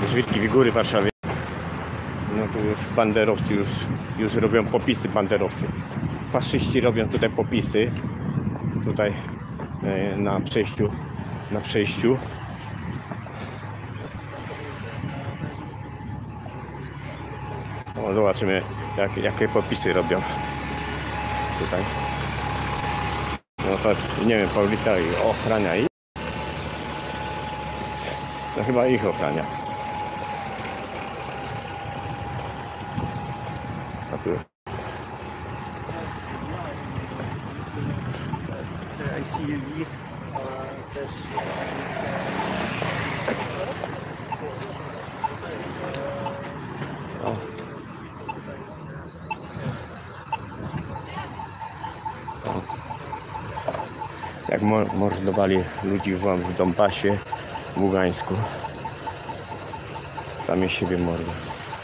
Żwirki Figury w Warszawie. No tu już banderowcy już robią popisy, banderowcy. Faszyści robią tutaj popisy. Tutaj na przejściu. O, zobaczymy jakie popisy robią tutaj. No to nie wiem, policja ich ochrania ich. No chyba ich ochrania. A tu. O. Jak mordowali ludzi w Donbasie, w Ługańsku. Sami siebie mordą.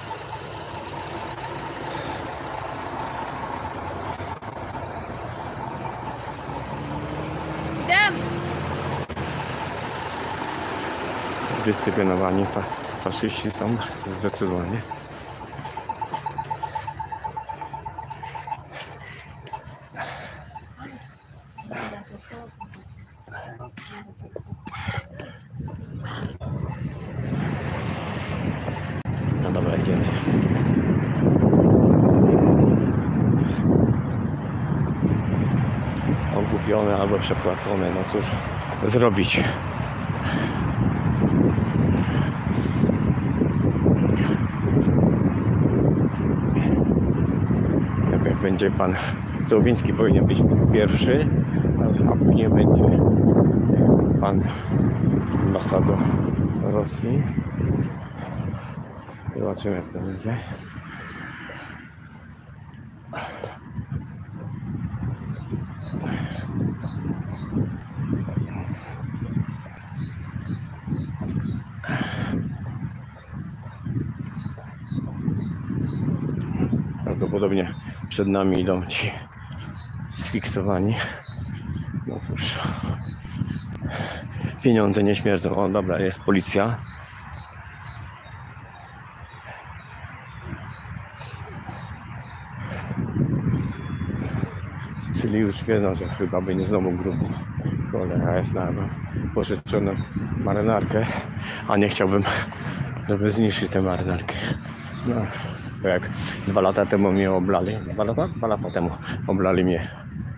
Zdyscyplinowani faszyści są zdecydowanie. No dobra, idziemy. Ogłupione albo przepłacone, no cóż zrobić. Jak będzie pan Zowiński, powinien być pierwszy, a później będzie pan ambasador Rosji. Zobaczymy, jak to będzie. Prawdopodobnie przed nami idą ci sfiksowani. No cóż, pieniądze nie śmierdzą. O, dobra, jest policja. Czyli już wiedzą, że chyba będzie znowu grubo. Cholera jest na pożyczoną marynarkę, a nie chciałbym, żeby zniszczyć tę marynarkę. No, bo jak 2 lata temu mnie oblali, 2 lata temu oblali mnie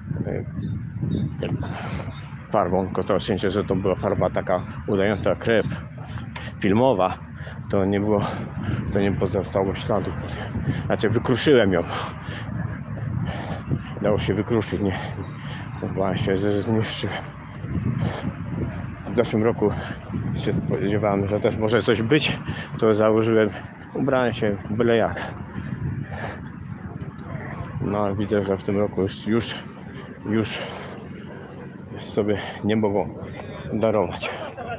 farbą, tylko to szczęście, że to była farba taka udająca krew filmowa, to nie pozostało śladów. Znaczy wykruszyłem ją. Dało się wykruszyć, nie? No właśnie, że zniszczyłem. W zeszłym roku się spodziewałem, że też może coś być, to założyłem, ubrałem się byle jak. No widzę, że w tym roku już sobie nie mogą darować.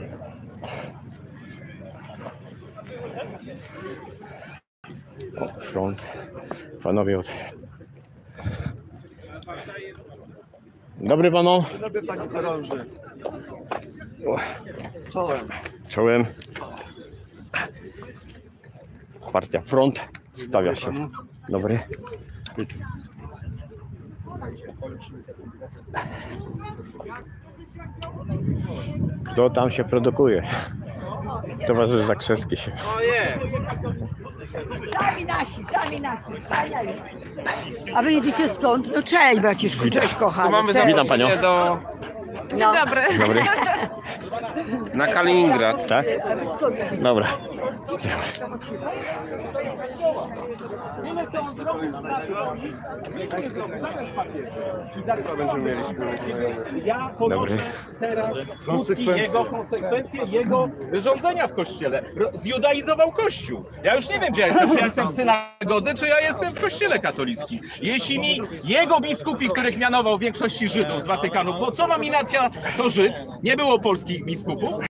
O, front. Panowie od... Dobry panu. Dobry panie chorąży. Czołem. Czołem. Partia Front stawia się. Dobry. Kto tam się produkuje? Towarzysz Zakrzewski się. Sami nasi. A wy jedziecie skąd? No cześć braciszku, cześć kochany. Witam panią. Dzień dobry. Dobry. Na Kaliningrad. Tak? Dobra. Będziemy mieli Ja ponoszę teraz skutki jego konsekwencje, jego rządzenia w kościele. Zjudaizował kościół. Ja już nie wiem, gdzie ja jestem. Czy ja jestem w synagodze, czy ja jestem w kościele katolickim. Jeśli mi jego biskupi, których mianował w większości Żydów z Watykanu, bo co nominacja to Żyd, nie było polskich biskupów,